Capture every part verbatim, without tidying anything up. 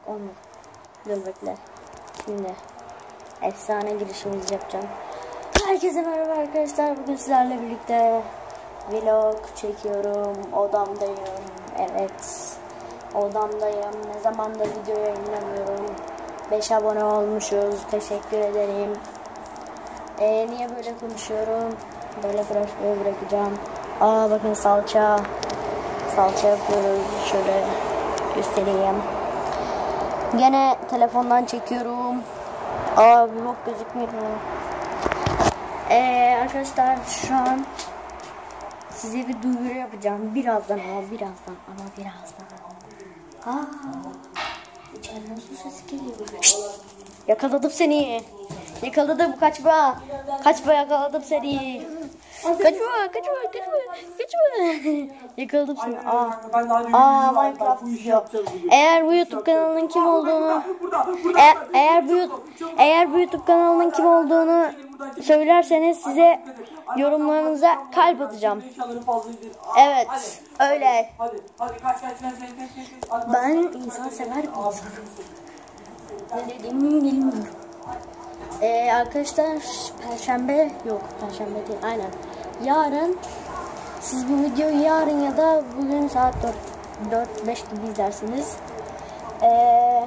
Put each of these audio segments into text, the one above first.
Olmadı. Dur bekle. Şimdi efsane girişimizi yapacağım. Herkese merhaba arkadaşlar. Bugün sizlerle birlikte vlog çekiyorum. Odamdayım. Evet. Odamdayım. Ne zamandır video yayınlamıyorum. beş abone olmuşuz. Teşekkür ederim. Ee, niye böyle konuşuyorum? Böyle bırakıyorum, bırakacağım. Aa bakın salça. Salça yapıyoruz. Şöyle göstereyim. Gene telefondan çekiyorum. Aa bir bok gözükmüyor. Ee, arkadaşlar şu an size bir duyuru yapacağım. Birazdan ama birazdan ama birazdan. Aa, içeriden su sesi geliyor. Şşt, yakaladım seni. Yakaladım, kaçma. Kaçma, yakaladım seni. Kaçma, kaçma, kaçma, kaçma. Yakaladım seni. Aa, aa Minecraft video. Eğer bu YouTube kanalının kim olduğunu, e eğer bu eğer bu YouTube kanalının kim olduğunu söylerseniz size yorumlarınıza kalp atacağım. Evet, öyle. Ben insan sever bir insanım. Ne dediğimi bilmiyorum. Ee, arkadaşlar Perşembe yok Perşembe değil aynen yarın siz bu videoyu yarın ya da bugün saat dört beş gibi izlersiniz. Ee,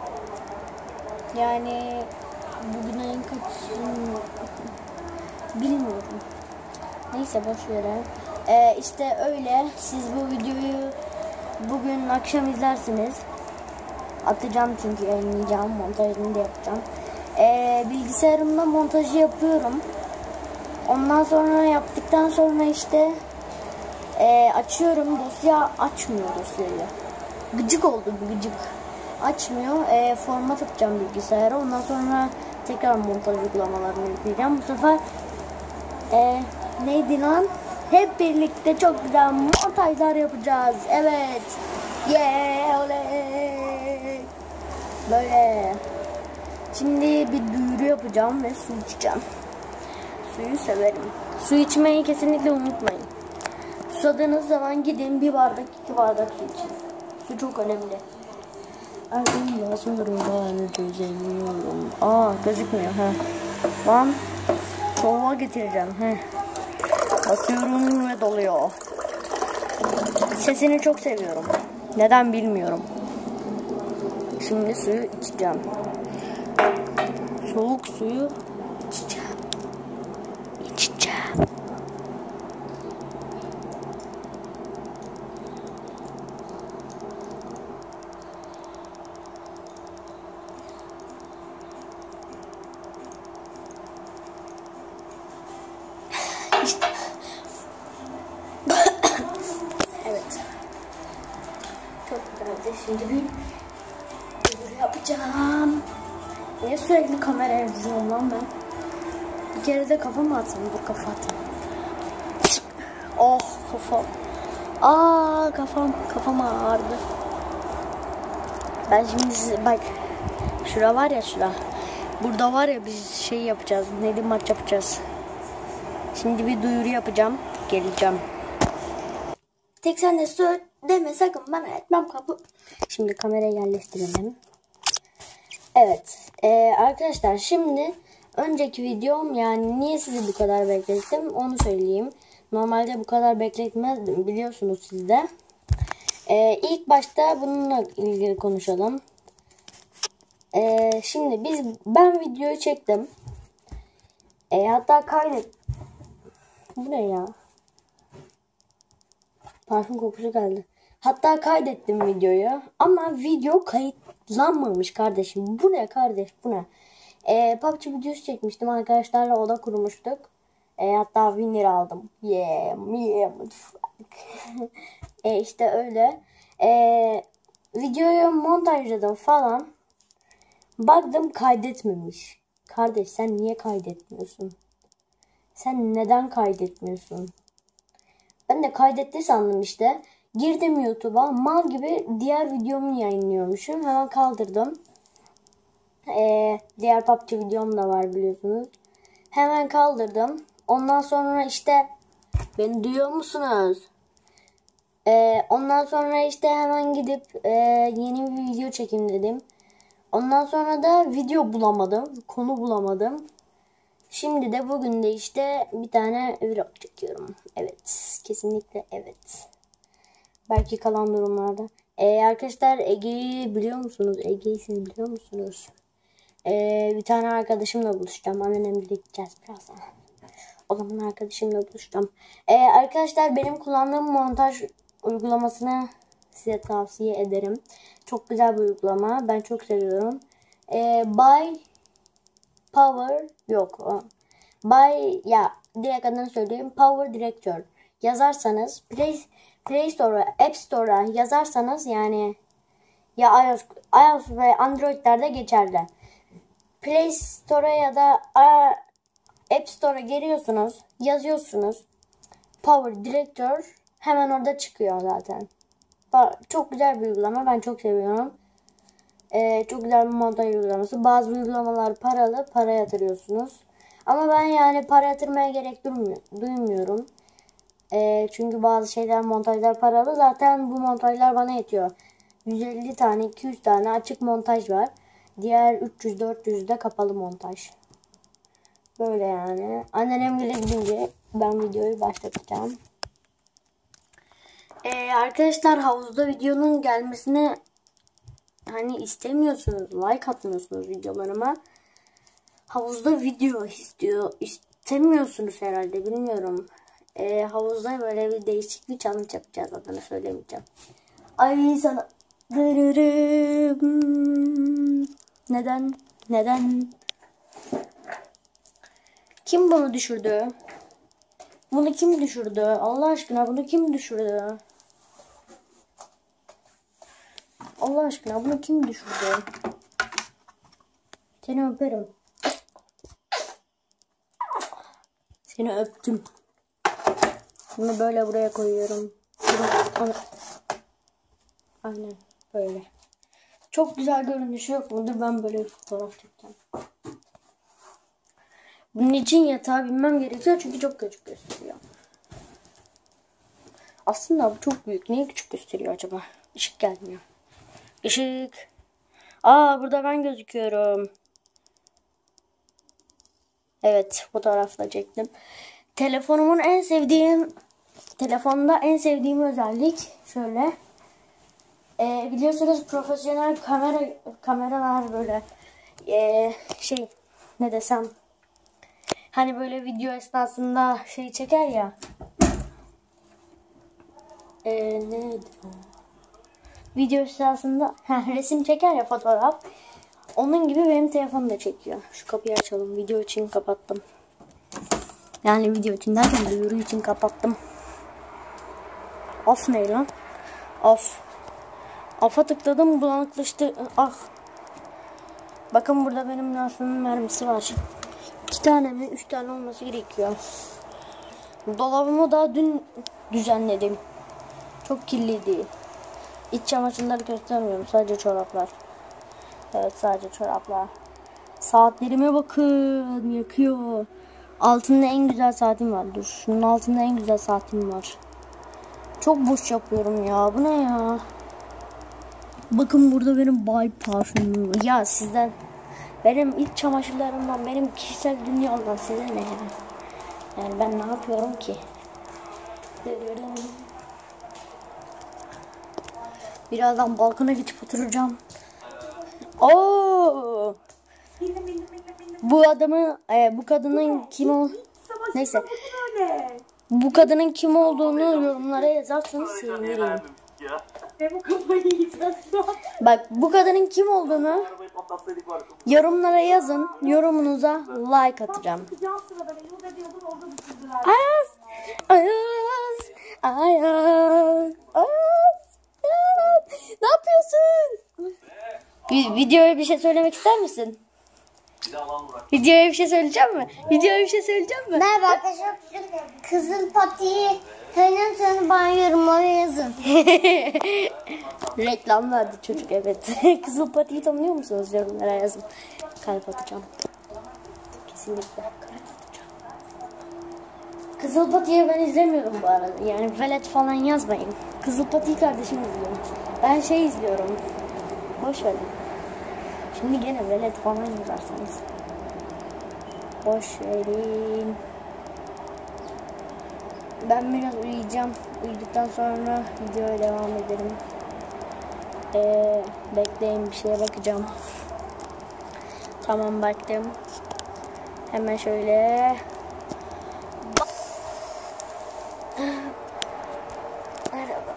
yani bugün ayın kaçı bilmiyorum, neyse boş verin. Ee, işte öyle, siz bu videoyu bugün akşam izlersiniz, atacağım çünkü yayınlayacağım, montajını da yapacağım. Ee, bilgisayarımda montajı yapıyorum. Ondan sonra yaptıktan sonra işte e, açıyorum, dosya açmıyor dosyayı. Gıcık oldu, gıcık. Açmıyor. E, format atacağım bilgisayara. Ondan sonra tekrar montaj uygulamalarını yükleyeceğim. Bu sefer e, neydi lan? Hep birlikte çok güzel montajlar yapacağız. Evet. Yeah, oley. Böyle. Şimdi bir duyuru yapacağım ve su içeceğim. Suyu severim. Su içmeyi kesinlikle unutmayın. Susadığınız zaman gidin bir bardak iki bardak su için. Su çok önemli. Aa gözükmüyor. He. Lan soğuğa getireceğim. He. Basıyorum ve doluyor. Sesini çok seviyorum. Neden bilmiyorum. Şimdi suyu içeceğim. Soğuk suyu içeceğim. İçeceğim. İşte. Evet. Çok güzeldi. Şimdi bir duyuru yapacağım. Niye sürekli kameraya izliyorum lan ben? Bir kere de kafamı atayım. Dur kafa atayım. Oh kafam. Aa kafam. Kafam ağrıdı. Ben şimdi size bak. Şura var ya şura. Burada var ya biz şey yapacağız. Neydi, maç yapacağız. Şimdi bir duyuru yapacağım. Geleceğim. Tek sen de söyle deme sakın, bana etmem kapı. Şimdi kamerayı yerleştirelim. Evet ee, arkadaşlar şimdi önceki videom, yani niye sizi bu kadar beklettim onu söyleyeyim. Normalde bu kadar bekletmezdim, biliyorsunuz siz de. Ee, ilk başta bununla ilgili konuşalım. Ee, şimdi biz ben videoyu çektim. Ee, hatta kaydet. Bu ne ya? Parfüm kokusu geldi. Hatta kaydettim videoyu ama video kayıtlanmamış kardeşim. Bu ne kardeş, bu ne? Ee, P U B G videosu çekmiştim arkadaşlarla, oda kurmuştuk. Ee, hatta winner aldım. Yeah, yeah. e işte öyle. Ee, videoyu montajladım falan. Baktım kaydetmemiş. Kardeş sen niye kaydetmiyorsun? Sen neden kaydetmiyorsun? Ben de kaydetti sandım işte. Girdim YouTube'a, mal gibi diğer videomu yayınlıyormuşum. Hemen kaldırdım. Ee, diğer P U B G videom da var biliyorsunuz. Hemen kaldırdım. Ondan sonra işte beni duyuyor musunuz? Ee, ondan sonra işte hemen gidip e, yeni bir video çekeyim dedim. Ondan sonra da video bulamadım. Konu bulamadım. Şimdi de bugün de işte bir tane vlog çekiyorum. Evet. Kesinlikle evet. Belki kalan durumlarda. Ee, arkadaşlar Ege'yi biliyor musunuz? Ege'yi siz biliyor musunuz? Ee, bir tane arkadaşımla buluşacağım. Annemle gideceğiz birazdan. O zaman arkadaşımla buluşacağım. Ee, arkadaşlar benim kullandığım montaj uygulamasını size tavsiye ederim. Çok güzel bir uygulama. Ben çok seviyorum. Ee, By Power yok. By ya direkt adını söyleyeyim. Power Director yazarsanız Play, Play Store'a, App Store'a yazarsanız yani ya iOS, iOS ve Android'lerde geçerli. Play Store'a ya da App Store'a giriyorsunuz, yazıyorsunuz. Power Director hemen orada çıkıyor zaten. Çok güzel bir uygulama. Ben çok seviyorum. Ee, çok güzel bir montaj uygulaması. Bazı uygulamalar paralı. Para yatırıyorsunuz. Ama ben yani para yatırmaya gerek duymuyorum. Ee, çünkü bazı şeyler montajlar paralı. Zaten bu montajlar bana yetiyor. yüz elli tane iki yüz tane açık montaj var. Diğer üç yüz dört yüz de kapalı montaj. Böyle yani. Annem bile gidince ben videoyu başlatacağım. Ee, arkadaşlar havuzda videonun gelmesini hani istemiyorsunuz. Like atmıyorsunuz videolarıma. Havuzda video istiyor. istemiyorsunuz herhalde. Bilmiyorum. Ee, havuzda böyle bir değişik bir challenge yapacağız. Adını söylemeyeceğim. Ay sana. Neden? Neden? Kim bunu düşürdü? Bunu kim düşürdü? Allah aşkına bunu kim düşürdü? Allah aşkına bunu kim düşürdü? Seni öperim. Seni öptüm. Bunu böyle buraya koyuyorum. Bunu... Aynen böyle. Çok güzel görünüşü yok mudur? Ben böyle bir fotoğraf çekeceğim. Bunun için yatağa binmem gerekiyor çünkü çok küçük gösteriyor. Aslında bu çok büyük. Niye küçük gösteriyor acaba? Işık gelmiyor. Işık. Aa burada ben gözüküyorum. Evet fotoğrafla çektim. Telefonumun en sevdiğim telefonda en sevdiğim özellik şöyle. Ee, biliyorsunuz profesyonel kamera kameralar böyle ee, şey ne desem hani böyle video esnasında şey çeker ya. Ee, neydi o? Video esnasında heh, resim çeker ya fotoğraf. Onun gibi benim telefon da çekiyor. Şu kapıyı açalım. Video için kapattım. Yani video için derken duyuru için kapattım. Off ne lan? Off. Off'a tıkladım bulanıklaştı. Ah. Bakın burada benim lastiğimin mermisi var. İki tane mi? Üç tane olması gerekiyor. Dolabımı daha dün düzenledim. Çok kirliydi. İç çamaşırları göstermiyorum. Sadece çoraplar. Evet sadece çoraplar. Saatlerime bakın. Yakıyor. Altında en güzel saatim var. Dur. Şunun altında en güzel saatim var. Çok boş yapıyorum ya. Bu ne ya? Bakın burada benim bay parfümüm var. Ya sizden. Benim iç çamaşırlarımdan. Benim kişisel dünyamdan size ne ya? Yani ben ne yapıyorum ki? Birazdan balkona geçip oturacağım. Oo! Bu adamın, e, bu kadının kim o? Neyse. Bu kadının kim olduğunu yorumlara yazarsanız sevinirim. Bak bu kadının kim olduğunu yorumlara yazın. Yorumunuza like atacağım. Ayaz, Ayaz, Ayaz, Ayaz. Ne yapıyorsun? Videoya bir şey söylemek ister misin? Videoya bir şey söyleyeceğim mi? Videoya bir şey söyleyeceğim mi? Merhaba arkadaşlar. Kızıl patiyi tanıyorsanız bana yorumlara yazın. Reklam verdi çocuk evet. Kızıl patiyi tanıyor musunuz? Yorumlara yazın. Kalp atacağım. Kesinlikle kalp atacağım. Kızıl patiyi ben izlemiyorum bu arada. Yani velet falan yazmayın. Kızıl Pati'yi kardeşim izliyor. Ben şey izliyorum. Boş verin. Şimdi gene velet falan yazarsanız. Boş verin. Ben biraz uyuyacağım. Uyuduktan sonra videoya devam ederim. Ee, bekleyin, bir şeye bakacağım. Tamam, baktım. Hemen şöyle. Merhaba.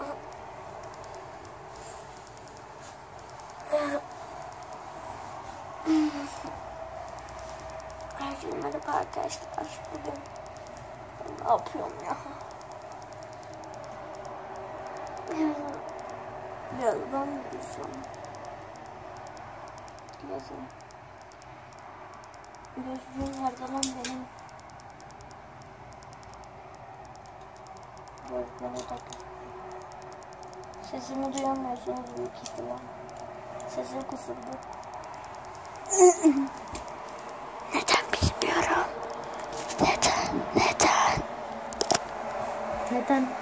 Herkese merhaba arkadaşlar. Bugün ne yapıyorum ya? Birazdan uyuyacağım. Yazın. Gözlüğüm nerede lan benim? Gözlüğüme takın. Sesimi duyamıyorsunuz büyük ihtimal. Sesim kısıldı. Neden bilmiyorum. Neden? Neden? Neden?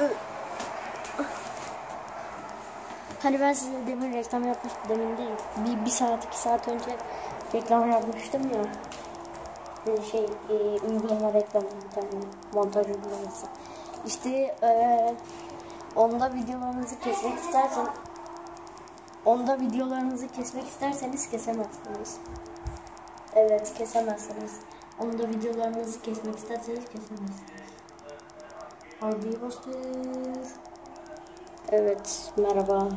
Hani ben size demin reklam yapmıştım, demin değil. Bir, bir saat, iki saat önce reklam yapmıştım ya. Şey, e, uygulama reklamı, bir tane montaj uygulaması. İşte e, onda videolarınızı kesmek istersen, onda videolarınızı kesmek isterseniz kesemezsiniz. Evet, kesemezsiniz. Onda videolarınızı kesmek isterseniz kesemezsiniz. Hadi bastır. Evet, merhaba.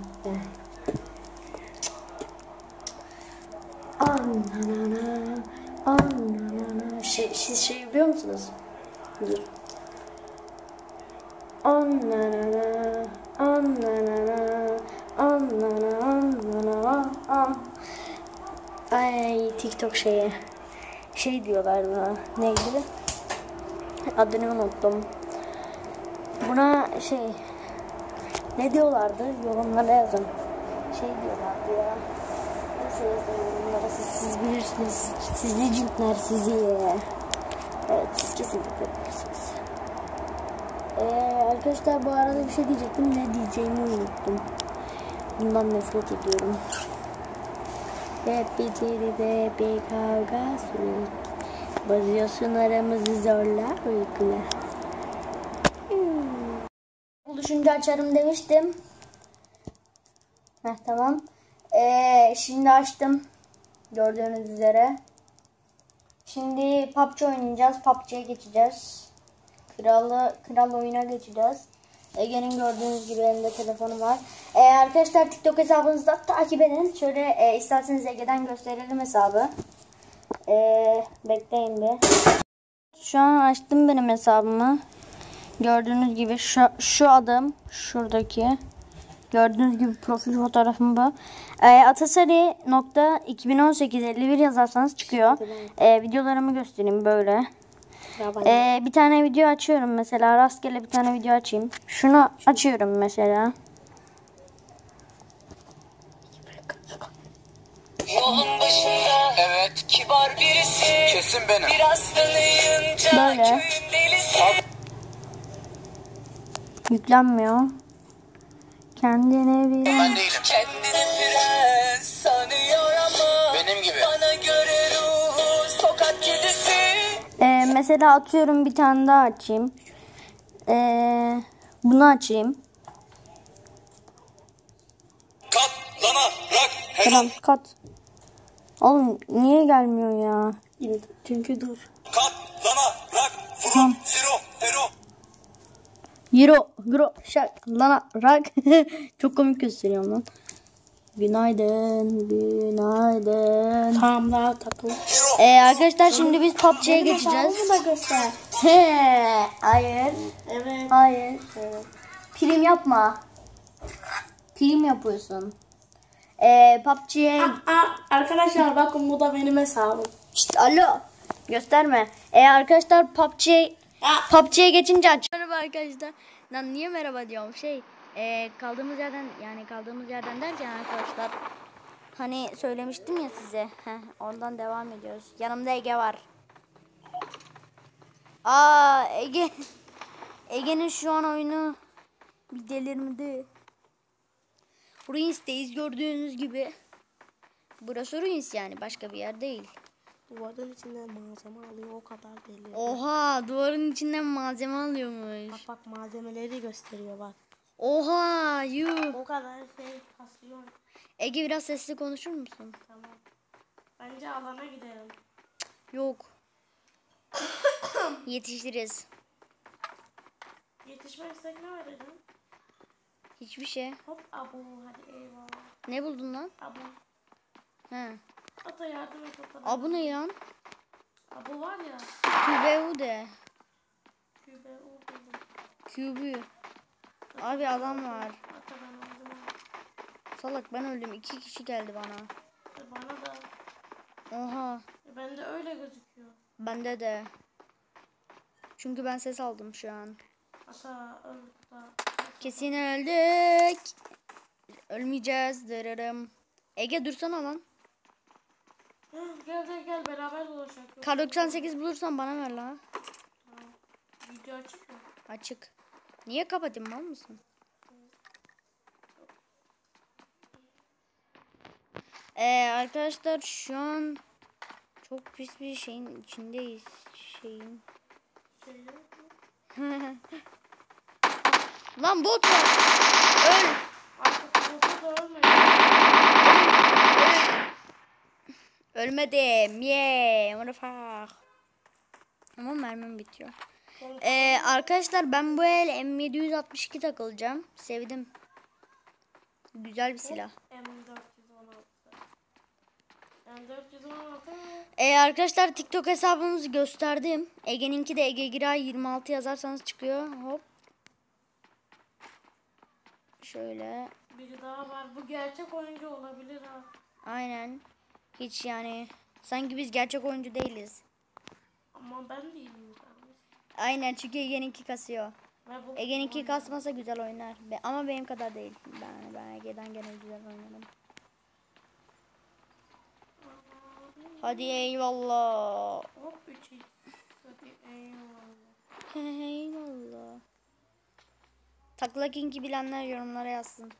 Ananana, ananana. Şey, siz şey biliyor musunuz? Dur. Ananana, ananana, ananana, ananana, an. Ay, TikTok şeyi. Şey diyorlar buna. Neydi? Adını unuttum. Buna şey, ne diyorlardı? Yorumlara yazın. Şey diyorlardı ya. Nasıl yazın yorumlara? Siz, siz bilirsiniz. Sizi cintler sizi. Evet, siz kesinlikle bilirsiniz. Ee, arkadaşlar bu arada bir şey diyecektim. Ne diyeceğimi unuttum. Bundan nefret ediyorum. Hep içeride bir kavga sürekli. Bozuyorsun aramızı zorla uykula. Buluşunca açarım demiştim. Heh, tamam. Ee, şimdi açtım. Gördüğünüz üzere. Şimdi P U B G oynayacağız. P U B G'ye geçeceğiz. Kralı, kral oyuna geçeceğiz. Ege'nin gördüğünüz gibi elinde telefonu var. Ee, arkadaşlar TikTok hesabınızda takip edin. Şöyle e, isterseniz Ege'den gösterelim hesabı. Ee, bekleyin bir. Şu an açtım benim hesabımı. Gördüğünüz gibi şu, şu adım şuradaki. Gördüğünüz gibi profil fotoğrafım bu. E, Atasari nokta iki bin on sekiz elli bir yazarsanız çıkıyor. E, videolarımı göstereyim böyle. E, bir tane video açıyorum mesela. Rastgele bir tane video açayım. Şunu açıyorum mesela. Yolun başında evet kibar birisi. Kesin benim. Biraz tanıyınca böyle. Köyün delisi. Yüklenmiyor. Kendine bir... Ben değilim. Kendini prens sanıyor ama benim gibi. Bana göre ruhu sokak kedisi. Ee, mesela atıyorum bir tane daha açayım. Ee, bunu açayım. Kat lana rak. Tamam kat. Oğlum niye gelmiyor ya? Çünkü dur. Kat lana rak. Tamam. Zero zero. Euro, euro, şak, lana, rak. Çok komik gösteriyorum lan. Günaydın, günaydın. Tamam, daha takıl. Ee, arkadaşlar şimdi biz P U B G'ye geçeceğiz. göster. He, hayır. Evet. Hayır. Evet. Prim yapma. Prim yapıyorsun. Ee, P U B G'ye... Aa, arkadaşlar bakın bu da benim hesabım. Şşt, alo. Gösterme. Ee, arkadaşlar P U B G'ye... P U B G'ye geçince aç. Merhaba arkadaşlar. Lan niye merhaba diyorum? Şey, e, kaldığımız yerden yani kaldığımız yerden derken arkadaşlar hani söylemiştim ya size. Heh, oradan devam ediyoruz. Yanımda Ege var. Aa Ege Ege'nin şu an oyunu Bir delirmedi. Ruins'teyiz gördüğünüz gibi. Burası Ruins yani, başka bir yer değil. Duvarın içinden malzeme alıyor, o kadar deli. Oha, duvarın içinden malzeme alıyormuş. Bak bak malzemeleri gösteriyor bak. Oha, yuh. O kadar şey kasıyor. Ege biraz sesli konuşur musun? Tamam. Bence alana gidelim. Yok. Yetişiriz. Yetişmezsek ne verelim? Hiçbir şey. Hop abu hadi eyvallah. Ne buldun lan? Abu. He. Ata yardım et ata. Abu ne lan? Abu var ya. Q B U de. Kübe o buldum. Q B. Abi adam var. Ata ben öldüm. Salak, ben öldüm. İki kişi geldi bana. E, Bana da. Oha. E, bende öyle gözüküyor. Bende de. Çünkü ben ses aldım şu an. Ata öldü da. Kesin öldük. Ölmeyeceğiz. Dırırım. Ege dursana lan. Hı, Gel gel gel beraber dolaşalım. Kar doksan sekiz bulursan bana ver lan. Tamam. Video açık mı? Açık. Niye kapatayım, mal mısın? Ee, arkadaşlar şu an çok pis bir şeyin içindeyiz. Şeyin. Şey yok mu? Lan bot var. Öl. Artık botu da ölmedi. Ölmedim. Yeah. What the fuck. Ama mermim bitiyor. Ee, arkadaşlar ben bu el M yedi altmış iki takılacağım. Sevdim. Güzel bir silah. M dört yüz on altı. M dört yüz on altı mı? Ee, arkadaşlar TikTok hesabımızı gösterdim. Ege'ninki de Ege Giray yirmi altı yazarsanız çıkıyor. Hop. Şöyle. Biri daha var. Bu gerçek oyuncu olabilir ha. Aynen. Hiç yani. Sanki biz gerçek oyuncu değiliz. Ama ben değilim. Aynen, çünkü Ege'ninki kasıyor. Ve bu Ege'ninki kasmasa güzel oynar. Be- ama benim kadar değil. Ben, ben Ege'den gene güzel oynarım. Hadi eyvallah. Hop üç x. Hadi eyvallah. Eyvallah. Takla King'i bilenler yorumlara yazsın.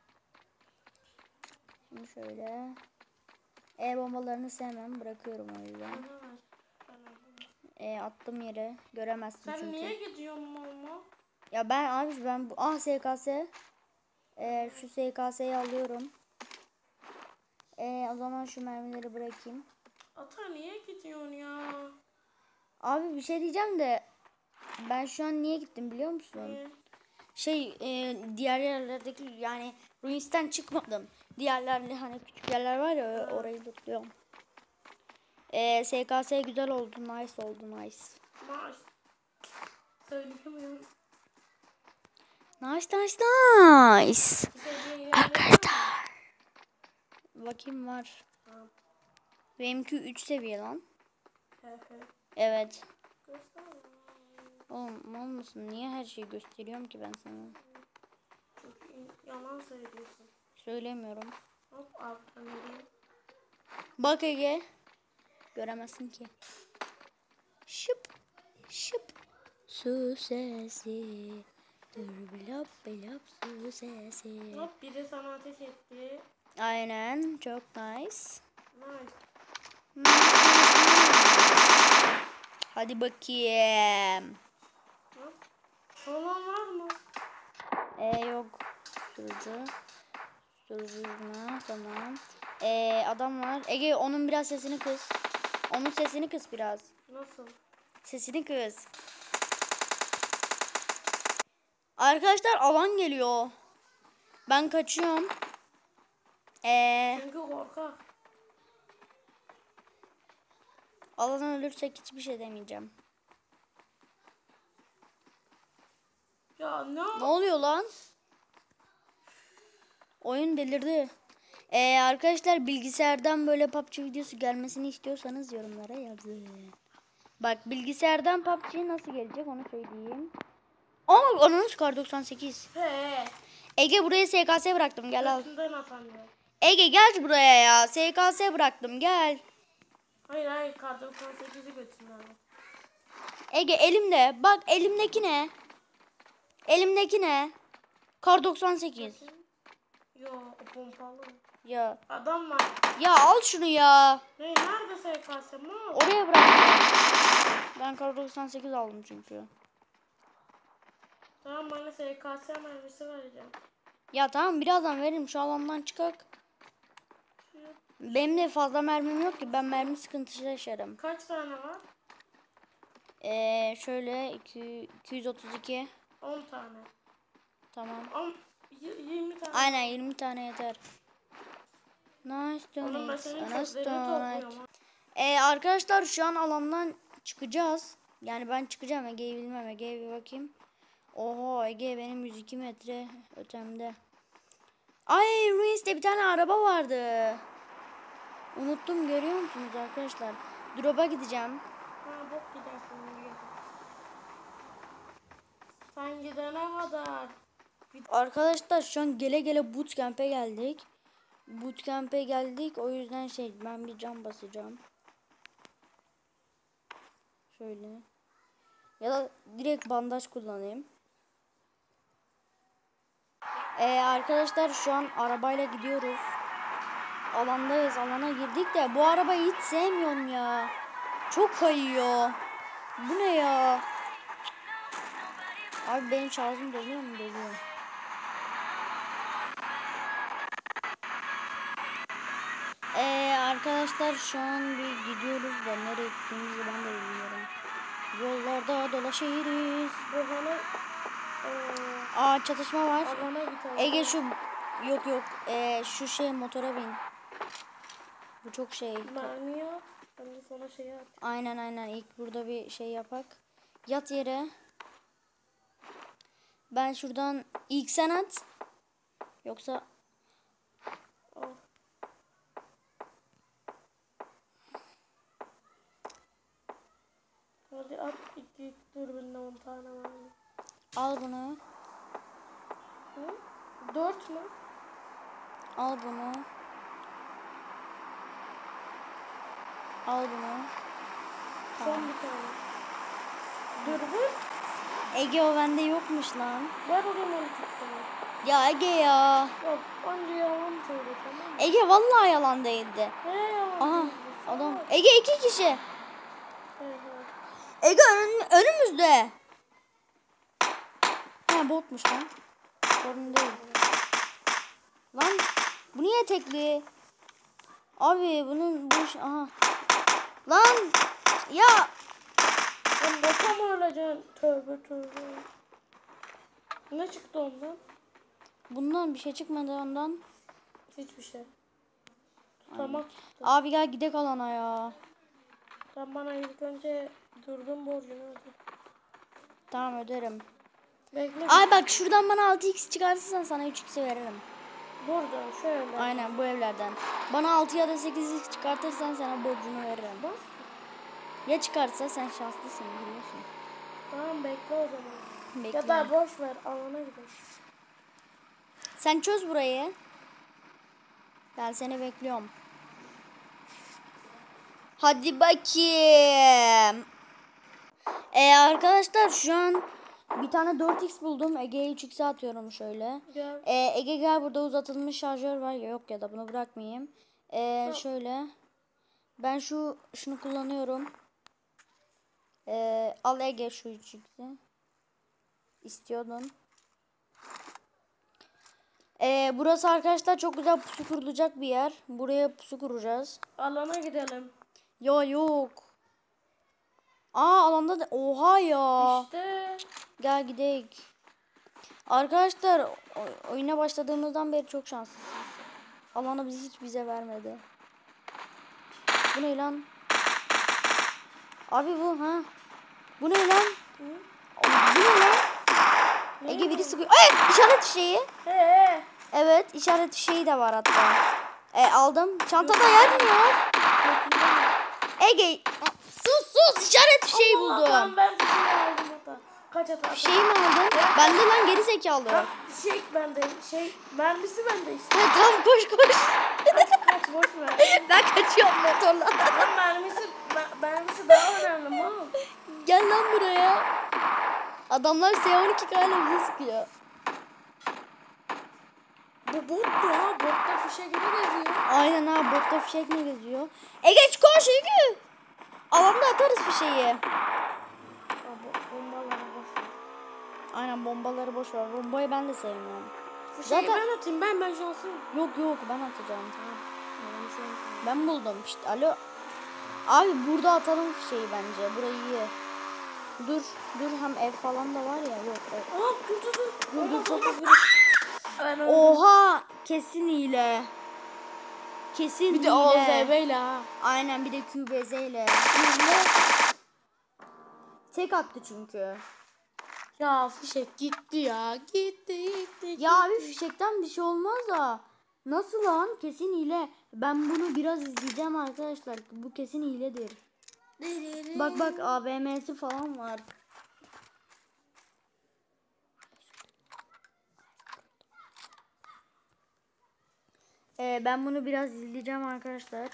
Şimdi şöyle. E bombalarını sevmem, bırakıyorum o yüzden. Bana ver. Bana ver. E attım yere. Göremezsin Sen çünkü. niye gidiyorsun mama? Ya ben abi ben bu ah S K S. E, şu S K S'yi alıyorum. E, o zaman şu mermileri bırakayım. Ata niye gidiyorsun ya? Abi bir şey diyeceğim de ben şu an niye gittim biliyor musun? Niye? Şey e, diğer yerlerdeki yani Ruins'ten çıkmadım. Diğerlerde hani küçük yerler var ya, orayı tutuyorum. E, S K S güzel oldu, nice oldu, nice. Maaş. Söyleyemiyorum. Nice nice nice. Seviye Arkadaşlar. Bakayım var. Tamam. Benimki üç seviye lan. He he. Evet. Göster. Oğlum mal mısın? Niye her şeyi gösteriyorum ki ben sana? Çünkü yalan söylüyorsun. Söylemiyorum. Hop abi nereye? Bak Ege. Göremezsin ki. Şıp. Şıp. Su sesi. Dur bilap bilap su sesi. Hop biri sana ateş etti. Aynen. Çok nice. Nice. Hadi bakayım. Hop. Olan var mı? E yok. Susturucu. Susturucuna tamam. E adam var. Ege onun biraz sesini kıs. Onun sesini kıs biraz. Nasıl? Sesini kıs. Arkadaşlar alan geliyor. Ben kaçıyorum. Eee Çünkü korkak. alan ölürsek hiçbir şey demeyeceğim. Ya ne? Ne oluyor lan? Oyun delirdi. Ee, arkadaşlar bilgisayardan böyle P U B G videosu gelmesini istiyorsanız yorumlara yazın. Bak bilgisayardan P U B G nasıl gelecek onu söyleyeyim. Aa anonus kar doksan sekiz. He. Ege buraya S K S bıraktım, gel al. Götünden atanıyor. Ege gel buraya ya. S K S bıraktım, gel. Hayır hayır kar doksan sekizi götünden. Ege elimde. Bak elimdeki ne? Elimdeki ne? Kar doksan sekiz. Yo o pompalı. Ya. Adam var. Ya al şunu ya. Ne nerede S K S mi? Oraya bırak. Ben kar doksan sekiz aldım çünkü. Tamam bana S K S mermisi vereceğim. Ya tamam birazdan veririm, şu alandan çıkak. Benim de fazla mermim yok ki, ben mermi sıkıntısı yaşarım. Kaç tane var? Ee, şöyle iki, iki yüz otuz iki. on tane. Tamam. on, yirmi tane. Aynen yirmi tane yeter. Nice Oğlum ben donate. senin Nice çöplerini donate. topluyorum. Ee, arkadaşlar şu an alandan çıkacağız. Yani ben çıkacağım, Ege'yi bilmem. Ege'ye bir bakayım. Oho, Ege benim yüz iki metre ötemde. Ay Ruins'te bir tane araba vardı. Unuttum, görüyor musunuz arkadaşlar? Drop'a gideceğim. Ha bok gidersin. Buraya. Sen gidene kadar. Arkadaşlar şu an gele gele bootcamp'e geldik. Bootcamp'e geldik, o yüzden şey, ben bir cam basacağım. Şöyle. Ya da direkt bandaj kullanayım. Ee, arkadaşlar şu an arabayla gidiyoruz. Alandayız, alana girdik de bu arabayı hiç sevmiyorum ya. Çok kayıyor. Bu ne ya? Abi benim şarjım doluyor mu? Doluyor. Ee, arkadaşlar şu an bir gidiyoruz da nereye gittiğimizi ben de bilmiyorum. Yollarda dolaşırız. Burhan'a eee Aa, çatışma var. alana bir tane. Ege şu yok yok ee, şu şey motora bin. Bu çok şey. Mermi yok. Ben de sana şey at. Aynen aynen, ilk burada bir şey yapak. Yat yere. Ben şuradan ilk sen at. Yoksa Al. Hadi at iki dürbünle on tane var. al bunu. Hı? Dört mü? Al bunu. Al bunu. Son bir tane. Dürbün? Ege o bende yokmuş lan. Ver o zaman iki tane. Ya Ege ya. Yok önce yalan söyle tamam mı? Ege vallahi yalan değildi. Ne yalan Aha söylüyorsun? adam. Salak. Ege iki kişi. He he. Ege ön, önümüzde. Ha botmuş lan. Sorun değil. Lan bu niye tekli? Abi bunun bu iş- aha. Lan ya Ben ne tam öleceksin? Tövbe tövbe. Ne çıktı ondan? bundan bir şey çıkmadı ondan. Hiçbir şey. Tamam. Abi gel gidek alana ya. Sen bana ilk önce dürbün borcunu öde. Tamam öderim. Bekle. Ay bak şuradan bana altı x çıkartırsan sana üç x veririm. Buradan şöyle. Aynen bu evlerden. Bana altı ya da sekiz x çıkartırsan sana borcunu veririm. Bas. Ya çıkarsa sen şanslısın biliyorsun. Tamam bekle o zaman. Bekle. Ya da boş ver alana gidelim. Sen çöz burayı. Ben seni bekliyorum. Hadi bakayım. Ee, arkadaşlar şu an bir tane dört x buldum. Ege'ye üç x'e atıyorum şöyle. Gel. Ee, Ege gel, burada uzatılmış şarjör var. Yok ya da bunu bırakmayayım. Ee, Yok. şöyle. Ben şu şunu kullanıyorum. Ee, al Ege şu üç x'i. İstiyordun. Ee, burası arkadaşlar çok güzel pusu kurulacak bir yer. Buraya pusu kuracağız. Alana gidelim. Ya yok. Aa alanda da oha ya. İşte. Gel gidelim. Arkadaşlar o- oyuna başladığımızdan beri çok şanslısınız. Alanı bizi hiç bize vermedi. Bu ne lan? Abi bu ha. Bu ne lan? Hı? Bu ne lan? Ne? Ege biri sıkıyor. Ay işaret fişeği. He he. Evet işaret fişeği de var hatta. E aldım. Çantada yer mi yok? Ege sus sus işaret fişeği buldum. Tamam ben bir şey aldım hatta. Kaç hata? Fişeği mi aldın? Bende lan geri zekalı. Ha, şey bende. Şey mermisi bende işte. Ha, tamam koş koş. Kaç boş ver. Ben kaçıyorum motorla. Lan mermisi mer- mermisi daha önemli mal. Gel lan buraya. Adamlar S on iki kayla bizi sıkıyor. Bu bot ya. Botta fişe gibi geziyor. Aynen ha, botta fişek ne geziyor? Ege koş Ege. Alanda atarız fişeği. Ya bu bombaları boş ver. Aynen, bombaları boş ver. Bombayı ben de sevmiyorum. Fişeyi Zaten- ben atayım. Ben ben şanslıyım. Yok yok, ben atacağım. Tamam. Yani sen- Ben buldum işte. Alo. Abi burada atalım fişeği bence. Burayı iyi. Dur dur, hem ev falan da var ya. Yok ev. Aa dur dur dur. Dur dur, çok hızlı. Ben öldüm. Oha, kesin hile. Kesin Bir hile. de O Z B ile ha. Aynen, bir de Q B Z ile. Hile. Tek attı çünkü. Ya fişek gitti ya. Gitti gitti. Ya abi, fişekten bir şey olmaz da. Nasıl lan? Kesin hile. Ben bunu biraz izleyeceğim arkadaşlar. Bu kesin hiledir. Bak bak, A V M'si falan var. Ee, ben bunu biraz izleyeceğim arkadaşlar.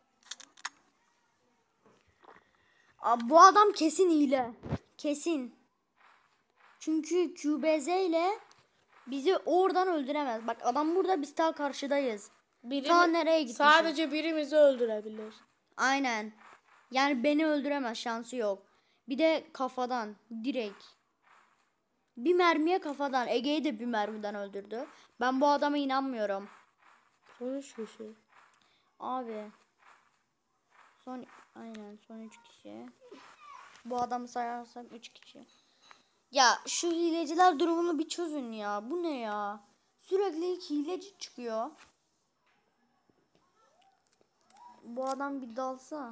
Aa, bu adam kesin hile. Kesin. Çünkü Q B Z ile bizi oradan öldüremez. Bak adam burada, biz ta karşıdayız. Biri, Ta nereye gitmişiz? sadece birimizi öldürebilir. Aynen. Yani beni öldüremez, şansı yok. Bir de kafadan direkt. Bir mermiye kafadan. Ege'yi de bir mermiden öldürdü. Ben bu adama inanmıyorum. Sonuç fişi. Abi. Son aynen son üç kişi. Bu adamı sayarsak üç kişi. Ya şu hileciler durumunu bir çözün ya. Bu ne ya? Sürekli hileci çıkıyor. Bu adam bir dalsa.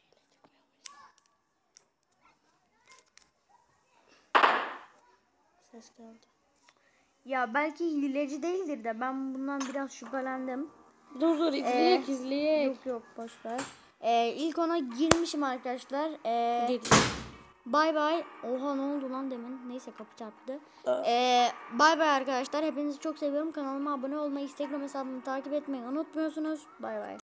Ses geldi. Ya belki hileci değildir de ben bundan biraz şüphelendim. Dur dur izleyek Ee, izleyek. Yok yok, boş ver. Ee, ilk ona girmişim arkadaşlar. Ee, Girdik. Bay bay. Oha, ne oldu lan demin? Neyse, kapı çarptı. Aa. Ee, bay bay arkadaşlar. Hepinizi çok seviyorum. Kanalıma abone olmayı, Instagram hesabımı takip etmeyi unutmuyorsunuz. Bay bay.